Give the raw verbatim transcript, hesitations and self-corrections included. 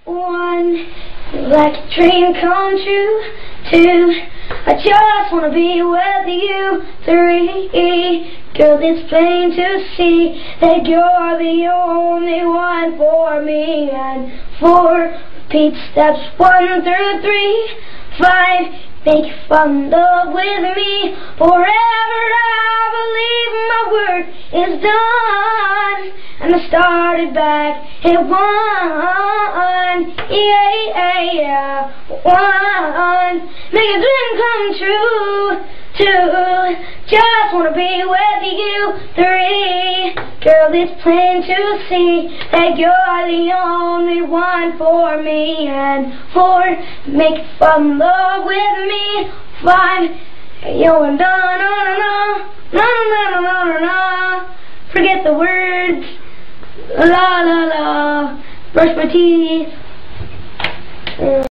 One, like a dream come true. Two, I just wanna be with you. Three, girl, it's plain to see that you're the only one for me. And four, repeat steps one through three. Five, make you fall in love with me forever. I believe my work is done, and I started back at one. Yeah, yeah, yeah. One, make a dream come true. Two, just wanna be with you. Three, girl, it's plain to see that you're the only one for me. And four, make you fall in love with me. Five, you're done, no, no, no, no, no, no, no, no. Forget the words. La la la. Brush my teeth.